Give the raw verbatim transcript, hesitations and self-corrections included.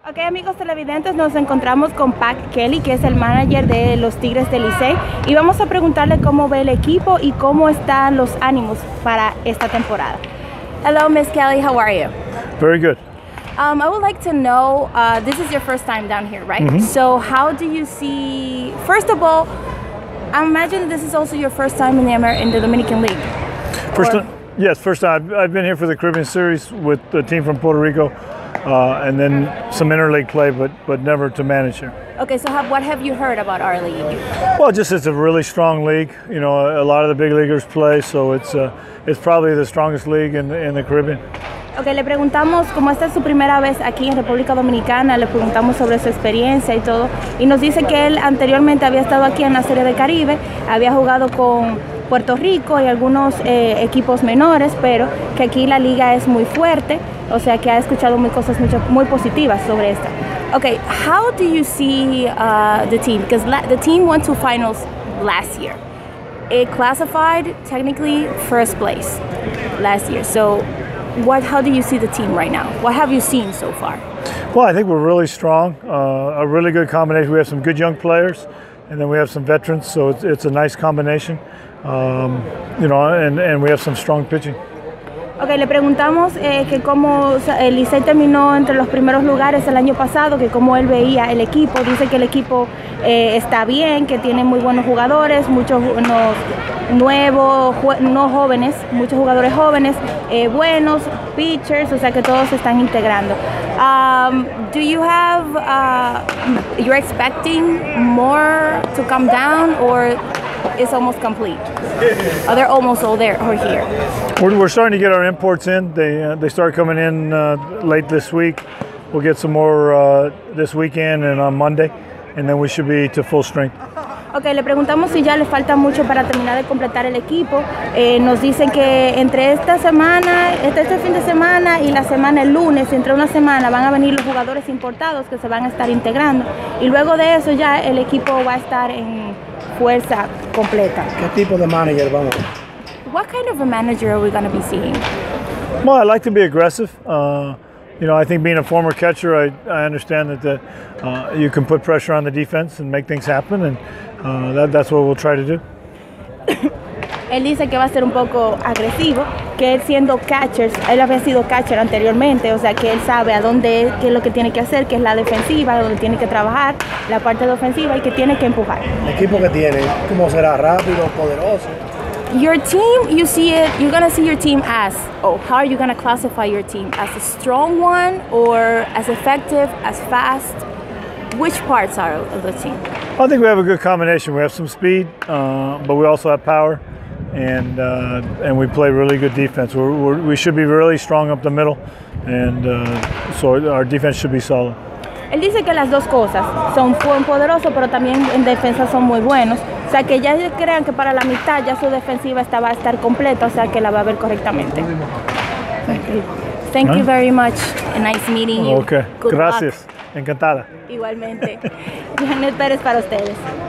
Ok, amigos televidentes, nos encontramos con Pat Kelly, que es el manager de los Tigres del Licey, y vamos a preguntarle cómo ve el equipo y cómo están los ánimos para esta temporada. Hello, Miss Kelly, how are you? Very good. Um, I would like to know, uh, this is your first time down here, right? Mm-hmm. So how do you see, first of all, I imagine this is also your first time in the, Amer in the Dominican League. First Or, time, yes, first time. I've, I've been here for the Caribbean Series with the team from Puerto Rico, uh, and then some interleague play, but but never to manage here. Okay, so have, what have you heard about our league? Well, just it's a really strong league. You know, a, a lot of the big leaguers play, so it's uh, it's probably the strongest league in in the Caribbean. Ok, le preguntamos, como esta es su primera vez aquí en República Dominicana, le preguntamos sobre su experiencia y todo, y nos dice que él anteriormente había estado aquí en la Serie del Caribe, había jugado con Puerto Rico y algunos eh, equipos menores, pero que aquí la liga es muy fuerte, o sea que ha escuchado muy cosas mucho, muy positivas sobre esta. Ok, how do you see uh, the team? Because the team went to finals last year. It classified technically first place last year, so What, how do you see the team right now? What have you seen so far? Well, I think we're really strong, uh, a really good combination. We have some good young players, and then we have some veterans, so it's, it's a nice combination. Um, you know, and, and we have some strong pitching. Ok, le preguntamos eh, que cómo el Licey terminó entre los primeros lugares el año pasado, que cómo él veía el equipo. Dice que el equipo eh, está bien, que tiene muy buenos jugadores, muchos no, nuevos, no jóvenes, muchos jugadores jóvenes, eh, buenos, pitchers, o sea que todos se están integrando. Um, do you have, uh, you're expecting more to come down, or it's almost complete? Are they almost all there or here? We're, we're starting to get our imports in. They uh, they start coming in uh, late this week. We'll get some more uh, this weekend and on Monday, and then we should be to full strength. Ok, le preguntamos si ya le falta mucho para terminar de completar el equipo. Eh, nos dicen que entre esta semana, este, este fin de semana y la semana el lunes, entre una semana van a venir los jugadores importados que se van a estar integrando. Y luego de eso ya el equipo va a estar en fuerza completa. ¿Qué tipo de manager vamos a ver? What kind of a manager are we going to be seeing? Well, I like to be aggressive. Uh, you know, I think being a former catcher, I, I understand that the, uh, you can put pressure on the defense and make things happen, and uh, that, that's what we'll try to do. Él dice que va a ser un poco agresivo, que él siendo catcher, él había sido catcher anteriormente, o sea que él sabe a dónde, qué es lo que tiene que hacer, que es la defensiva, donde tiene que trabajar, la parte de ofensiva y que tiene que empujar. El equipo que tiene, ¿cómo será? Rápido, poderoso. Your team, you see it, you're going to see your team as, oh, how are you going to classify your team? As a strong one, or as effective, as fast? Which parts are of the team? I think we have a good combination. We have some speed, uh, but we also have power, and uh, and we play really good defense. We're, we're, we should be really strong up the middle, and uh, so our defense should be solid. Él dice que las dos cosas, son poderosos, pero también en defensa son muy buenos. O sea, que ya crean que para la mitad ya su defensiva está, va a estar completa, o sea, que la va a ver correctamente. Thank you, Thank you very much. A nice meeting you. Okay, Good gracias. luck. Encantada. Igualmente. Janet Pérez para ustedes.